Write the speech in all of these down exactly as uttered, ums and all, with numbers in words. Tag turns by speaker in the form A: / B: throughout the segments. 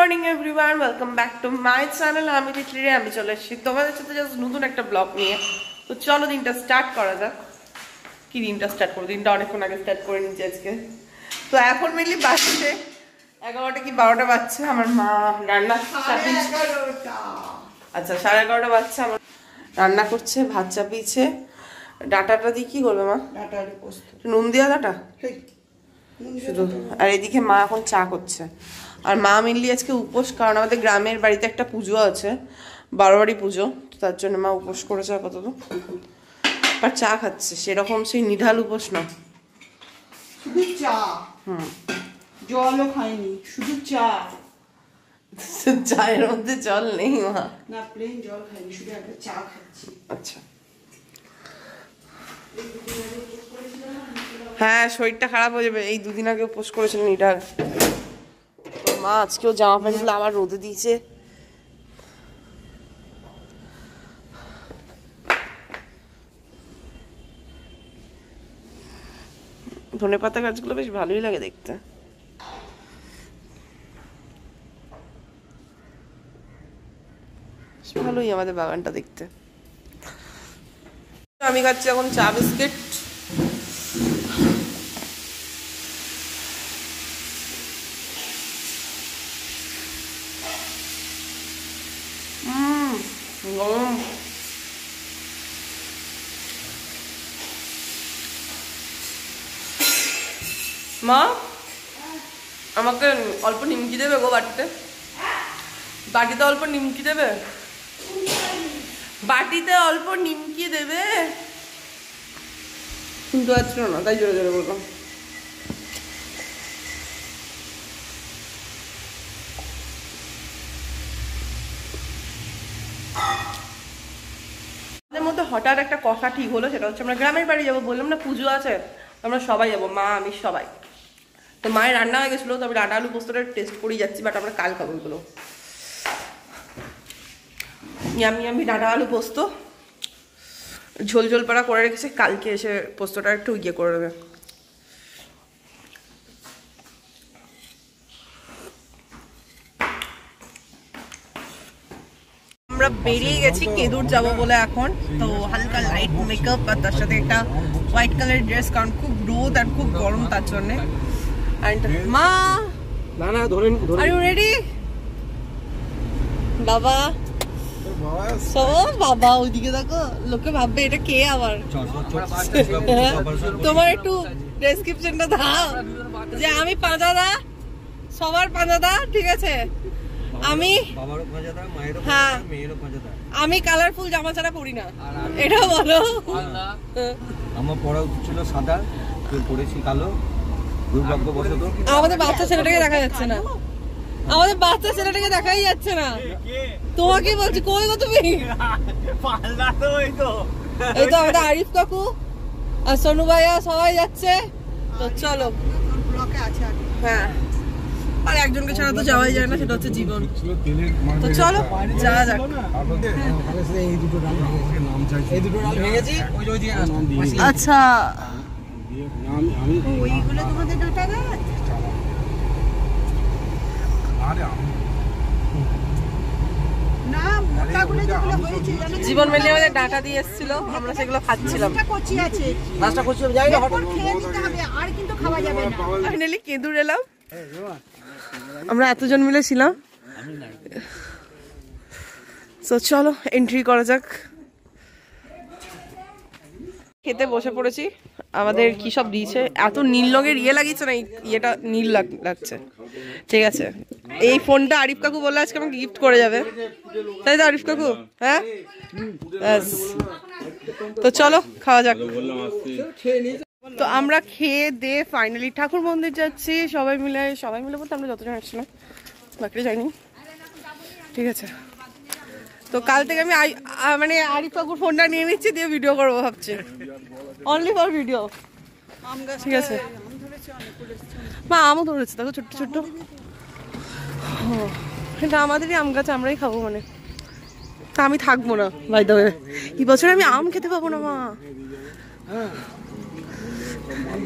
A: Morning everyone, welcome back to my channel. আমি তিতলি, আমি চলে এসেছি তোমাদের সাথে জাস্ট নতুন একটা ব্লগ নিয়ে। তো চলো দিনটা স্টার্ট করা যাক। কি দিনটা স্টার্ট করো, দিনটা অনেকক্ষণ আগে স্টার্ট করে নিচ্ছি আজকে। তো এখন মেনলি বাজছে এগারোটা কি বারোটা বাজছে। আমার মা রান্না আচ্ছা সাড়ে এগারোটা বাজছে, আমার রান্না করছে, ভাত চাপিয়েছে। ডাটাটা দিয়ে কি করবে মা? ডাটা নুন দিয়া ডাটা শুধু। আর এদিকে মা এখন চা করছে। আর মা মেনলি আজকে উপোস, কারণ আমাদের গ্রামের বাড়িতে একটা পুজো আছে, বারোয়ারি পুজো, তো তার জন্য মা উপোস করেছে আপাতত। আর চা খাচ্ছে, সেরকম সেই নিঢাল উপোস না,
B: শুধু চা।
A: হুম,
B: জলও খাইনি, শুধু চা।
A: চায়ের মধ্যে জল নেই মা?
B: না, প্লেন জল খাইনি, শুধু একটা চা খাচ্ছি।
A: আচ্ছা, হ্যাঁ শরীরটা খারাপ হয়ে যাবে। এই দুদিন আগে উপোস করেছিলেন নিঢাল। মা আজকেও জামা প্যান্টগুলো আবার রোদে দিয়েছে। ধনে পাতা গাছগুলো বেশ ভালোই লাগে দেখতে। ভালোই আমাদের বাগানটা দেখতে। আমি খাচ্ছি এখন চা বিস্কিট। গরম মা, আমাকে অল্প নিমকি দেবে গো বাটিতে? বাটিতে অল্প নিমকি দেবে? বাটিতে অল্প নিমকি দেবে? শুনতে পাচ্ছিল না, তাই জোরে জোরে বললাম। মধ্যে হঠাৎ একটা কথা ঠিক হলো, সেটা হচ্ছে আমরা গ্রামের বাড়ি যাবো। বললাম না পুজো আছে, আমরা সবাই যাবো, মা আমি সবাই। তো মায়ের রান্না হয়ে গেছিলো, তো আমি ডাটা আলু পোস্তটা টেস্ট করেই যাচ্ছি, বাট আমরা কাল খাবো এগুলো। আমি আমি ডাটা আলু পোস্ত ঝোল ঝোল পাড়া করে রেখেছি, কালকে এসে পোস্তটা একটু ইয়ে করে দেবে। আমরা বেরিয়ে গেছি কেদুর যাব বলে এখন। তো হালকা লাইট মেকআপ আর তার সাথে একটা হোয়াইট কালার ড্রেস, কারণ খুব রোদ আর খুব গরম তার জন্য। মা
C: না না ধরেন ধরেন,
A: আর ইউ রেডি? বাবা সব বাবা ওইদিকে দেখো, লোকে ভাববে এটা কে আবার। তোমার একটু ডেসক্রিপশনটা দাও যে আমি পাঁজাদা, সবার পাঁজাদা, ঠিক আছে? আমি হ্যাঁ আমি কালারফুল জামা ছাড়া পরি না, এটা বলো।
C: আমার পড়া উচিত ছিল সাদা, তুই পড়েছি কালো। দুর্ভাগ্যবশত
A: আমাদের বাচ্চা ছেলেটাকে দেখা যাচ্ছে না, আমাদের বাচ্চা ছেলেটাকে দেখাই যাচ্ছে না। তোমাকে বলছি, কই গো তুমি? এই তো আমাদের আরিফ কাকু আর সোনু ভাইয়া সবাই যাচ্ছে। তো চলো, হ্যাঁ আর একজনকে ছাড়া তো যাওয়াই যায় না, সেটা হচ্ছে জীবন। তো চলো যাওয়া যাক। আচ্ছা
B: ওইগুলো তোমাদের ডাটা গাছ? না, মোটাগুলো যেগুলো হয়েছে জানো,
A: জীবন মেলে আমাদের ডাটা দিয়ে এসেছিল, আমরা সেগুলো খাচ্ছিলাম।
B: কচি আছে,
A: নাস্তা করছিলাম, যাই না
B: এরপর খেয়ে নিতে হবে, আর কিন্তু খাওয়া যাবে না।
A: ফাইনালি কেঁদুর এলাম, আমরা এতজন মিলে ছিলাম। তো চলো এন্ট্রি করা যাক। খেতে বসে পড়েছি। আমাদের কি সব দিয়েছে, এত নীল রঙের ইয়ে লাগিয়েছে না, ইয়েটা নীল লাগছে, ঠিক আছে। এই ফোনটা আরিফ কাকু বললে আজকে আমাকে গিফট করে যাবে, তাই তো আরিফ কাকু? হ্যাঁ, তো চলো খাওয়া যাক। তো আমরা খেয়ে দিয়ে ফাইনালি ঠাকুর মন্দির যাচ্ছি সবাই মিলে। সবাই মিলে বলতে আমরা যতজন আসছিলাম, বাকিটা যাইনি, ঠিক আছে। তো কাল থেকে আমি মানে আরিফ কাকুর ফোনটা নিয়ে নিচ্ছি, দিয়ে ভিডিও করবো ভাবছি, অনলি ফর ভিডিও, ঠিক আছে। মা আমও ধরেছে, দেখো ছোট্ট ছোট্ট। এটা আমাদেরই আম গাছ, আমরাই খাবো মানে। তা আমি থাকবো না বাই দ্য ওয়ে, এই বছর আমি আম খেতে পাবো না মা।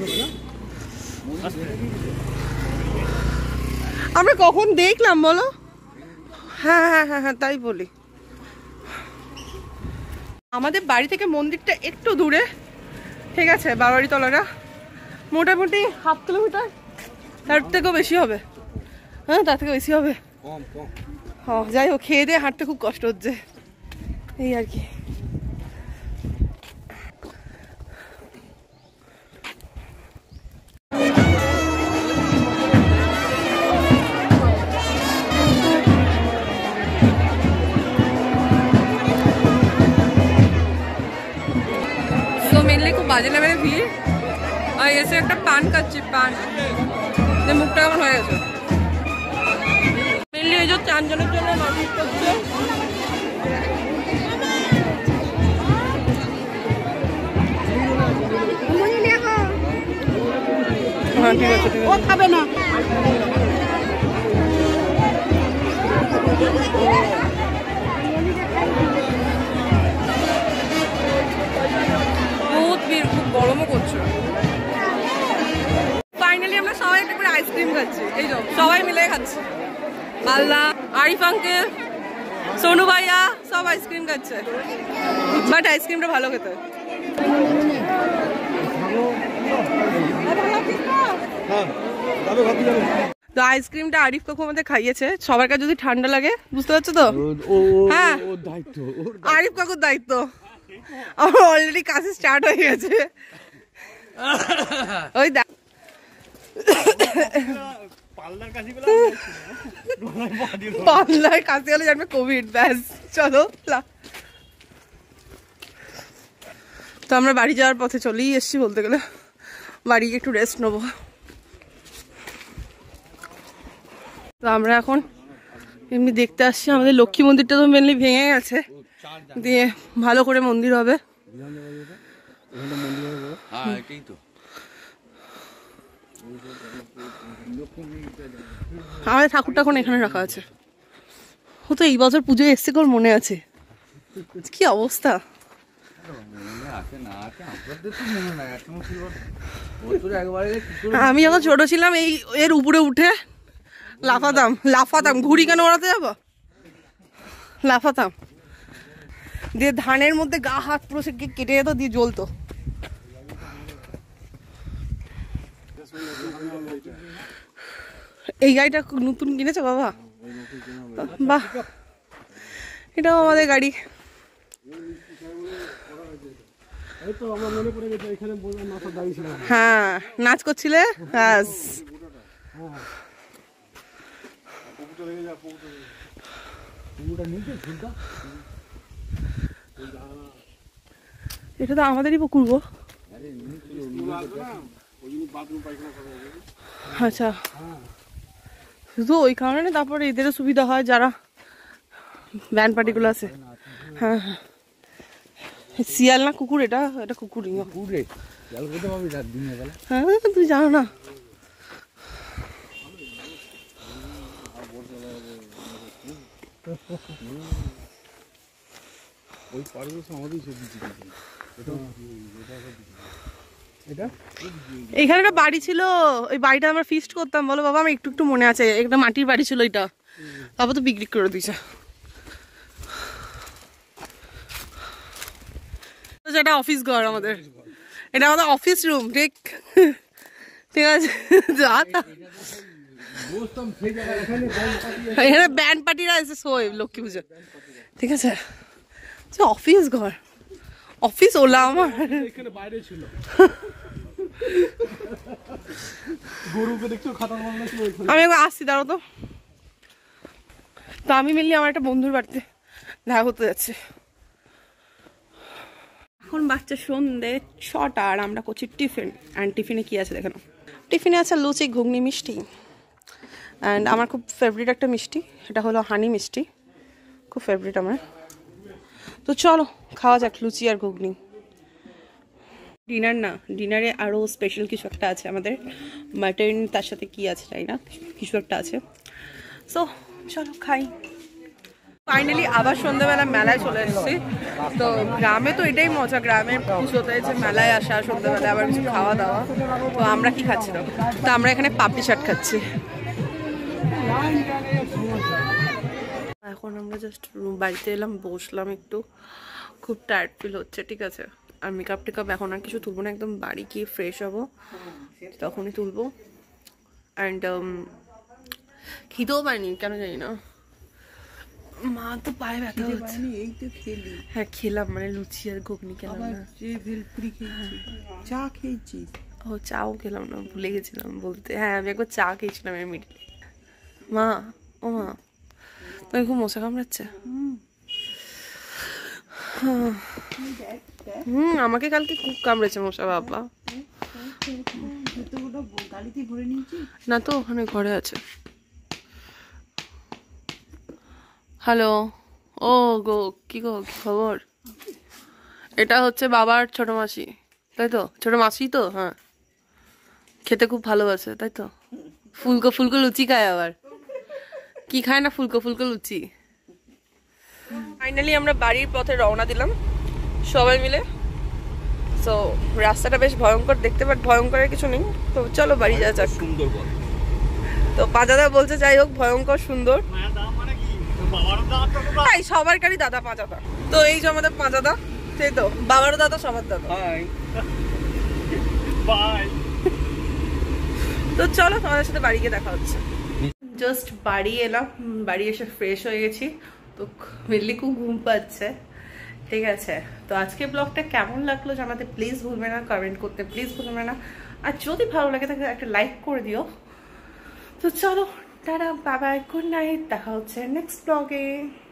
A: আমরা কখন দেখলাম বলো? হ্যাঁ হ্যাঁ হ্যাঁ হ্যাঁ তাই বলি। আমাদের বাড়ি থেকে মন্দিরটা একটু দূরে, ঠিক আছে, বারোয়ারি তলাটা মোটামুটি হাফ কিলোমিটার, তার থেকেও বেশি হবে। হ্যাঁ তার থেকে বেশি হবে। হ্যাঁ যাই হোক, খেয়ে দিয়ে হাঁটতে খুব কষ্ট হচ্ছে, এই আর কি। খুব বাজে লেভেলের ভিড়। আর এসে একটা পান খাচ্ছি, পান মুখটা কেমন হয়ে গেছে। মেনলি এই যে চারজনের জন্য মাসিক করছে। হ্যাঁ ঠিক আছে, ঠিক আছে।
B: ও খাবে না।
A: বহুত ভিড়, খুব গরমও করছে। ফাইনালি আমরা সবাই একটা করে আইসক্রিম খাচ্ছি, এই যে সবাই মিলে খাচ্ছি। আল্লাহ, আরিফ আঙ্কেল, সোনু ভাইয়া সব আইসক্রিম খাচ্ছে, বাট আইসক্রিমটা ভালো খেতে। তো আইসক্রিমটা আরিফ কাকু আমাদের খাইয়েছে। সবার কাছে যদি ঠান্ডা লাগে, বুঝতে পারছো তো, হ্যাঁ আরিফ কাকুর দায়িত্ব। আমার অলরেডি কাছে স্টার্ট হয়ে গেছে, ওই দেখ পাল্লার কাছে হলে জানবে কোভিড, ব্যাস। চলো, তো আমরা বাড়ি যাওয়ার পথে চলেই এসছি বলতে গেলে, বাড়ি একটু রেস্ট নেবো। তো আমরা এখন এমনি দেখতে আসছি, আমাদের লক্ষ্মী মন্দিরটা তো মেনলি ভেঙে গেছে, দিয়ে ভালো করে মন্দির হবে। আমাদের ঠাকুরটা এখন এখানে রাখা আছে। ও তো এই বছর পুজোয় এসছে, কোর মনে আছে? কি অবস্থা! আমি যখন ছোট ছিলাম এই এর উপরে উঠে লাফাতাম লাফাতাম ঘুড়ি কেন ওড়াতে যাবো, লাফাতাম, দিয়ে ধানের মধ্যে গা হাত পুরো সে কেটে যেত, দিয়ে জ্বলতো। এই গাড়িটা নতুন কিনেছো বাবা? বাহ, এটাও আমাদের গাড়ি। হ্যাঁ নাচ করছিলে, ব্যাস। এটা তো আমাদেরই পুকুর গো। আচ্ছা, শুধু ওই কারণে তারপরে এদেরও সুবিধা হয় যারা ভ্যান পার্টিগুলো আছে। হ্যাঁ হ্যাঁ, শিয়াল না কুকুর? এটা এটা কুকুরই। হ্যাঁ তুই জানো না? এখানে একটা বাড়ি ছিল, ওই বাড়িটা আমরা ফিস্ট করতাম, বলো বাবা? আমি একটু একটু মনে আছে, একটা মাটির বাড়ি ছিল এটা, তারপর তো বিক্রি করে দিয়েছে। এটা অফিস ঘর আমাদের, এটা আমাদের অফিস রুম, ঠিক ঠিক আছে। এখানে ব্যান্ড পার্টিরা এসে শোয় লক্ষ্মী পুজো, ঠিক আছে। অফিস ঘর, অফিস ওলা আমার এখানে বাইরে ছিল। আমি একবার আসছি, দাঁড়ো তো। তো আমি মিললি আমার একটা বন্ধুর বাড়িতে দেখা করতে যাচ্ছি। এখন বাচ্চা সন্ধ্যে ছটা, আর আমরা করছি টিফিন। অ্যান্ড টিফিনে কি আছে দেখো। টিফিনে আছে লুচি, ঘুগনি, মিষ্টি। অ্যান্ড আমার খুব ফেভারিট একটা মিষ্টি, এটা হলো হানি মিষ্টি, খুব ফেভারিট আমার। তো চলো খাওয়া যাক লুচি আর ঘুগনি। ডিনার না, ডিনারে আরও স্পেশাল কিছু একটা আছে আমাদের, মাটন, তার সাথে কি আছে তাই না, কিছু একটা আছে। সো চলো খাই। ফাইনালি আবার সন্ধ্যাবেলা মেলায় চলে এসেছি। তো গ্রামে তো এটাই মজা, গ্রামের পুজোতে যে মেলায় আসা, সন্ধ্যাবেলা আবার কিছু খাওয়া দাওয়া। তো আমরা কি খাচ্ছিলাম? তো আমরা এখানে পাপড়ি চাট খাচ্ছি। এখন আমরা জাস্ট বাড়িতে এলাম, বসলাম একটু, খুব টায়ার্ড ফিল হচ্ছে, ঠিক আছে। আর মেকআপ টেকআপ এখন আর কিছু তুলবো না, একদম বাড়ি গিয়ে ফ্রেশ হবো, তখনই তুলবো। অ্যান্ড খিদেও পাইনি কেন জানি না, মা তো পায়ে ব্যথা হচ্ছে।
B: এই তো খেলি।
A: হ্যাঁ খেলাম, মানে লুচি আর ঘুগনি খেলাম না।
B: যে ভেলপুরি খেয়েছি, চা খেয়েছি।
A: ও চাও খেলাম না, ভুলে গেছিলাম বলতে। হ্যাঁ আমি একবার চা খেয়েছিলাম এর মিডিলে। মা, ও মা, তুমি খুব মশা কামড়াচ্ছে। হুম, আমাকে কালকে খুব কামড়েছে মশা বাবা।
B: গাড়িতে ভরে নিয়েছি
A: না তো, ওখানে ঘরে আছে। হ্যালো, ও গো, কি গো, কি খবর? এটা হচ্ছে বাবার ছোট মাসি, তাই তো? ছোট মাসি তো, হ্যাঁ। খেতে খুব ভালোবাসে, তাই তো? ফুলকো ফুলকো লুচি খায় আবার, কি খায় না ফুলকো ফুলকো লুচি। ফাইনালি আমরা বাড়ির পথে রওনা দিলাম সবাই মিলে। তো রাস্তাটা বেশ ভয়ঙ্কর দেখতে, বাট ভয়ঙ্করের কিছু নেই। তো চলো বাড়ি যাওয়া যাক।
C: সুন্দর বল।
A: তো পাঁচাদা বলছে যাই হোক ভয়ঙ্কর সুন্দর, তাই সবার গাড়ি দাদা পাঁচাদা। তো এই যে আমাদের পাঁচাদা, সেই তো বাবারও দাদা, সবার দাদা। তো চলো তোমাদের সাথে বাড়ি গিয়ে দেখা হচ্ছে। জাস্ট বাড়ি এলাম, বাড়ি এসে ফ্রেশ হয়ে গেছি। তো মেনলি খুব ঘুম পাচ্ছে, ঠিক আছে। তো আজকে ব্লগটা কেমন লাগলো জানাতে প্লিজ ভুলবে না, কমেন্ট করতে প্লিজ ভুলবে না। আর যদি ভালো লাগে তাহলে একটা লাইক করে দিও। তো চলো tata, bye bye, good night, দেখা হচ্ছে নেক্সট ব্লগে।